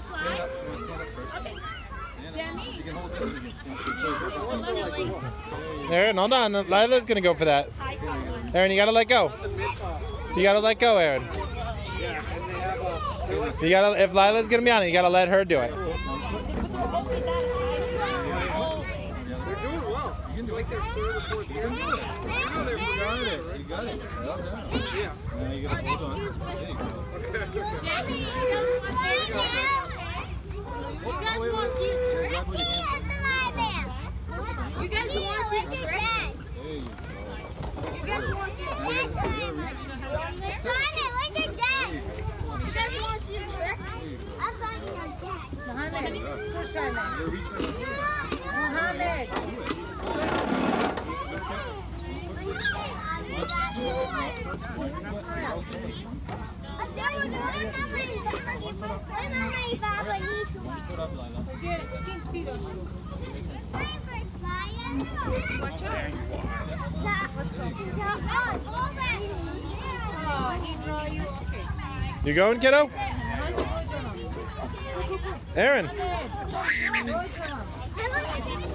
Stand up. You want to stand up first? Okay. You can hold this. Aaron, hold on. Lila's gonna go for that. Aaron, you gotta let go. You gotta let go, Aaron. You gotta. If Lila's gonna be on it, you gotta let her do it. They're doing well. You can do it. Their third or fourth year. You got it. Yeah. Now you gotta hold on. There you go. You guys want to see a trick? You guys want to see a trick? You guys want to see a trick? Simon, look at that. You guys want to see a trick? I'm finding your dad. Mohammed, push Simon. Mohammed. You going, kiddo? Aaron.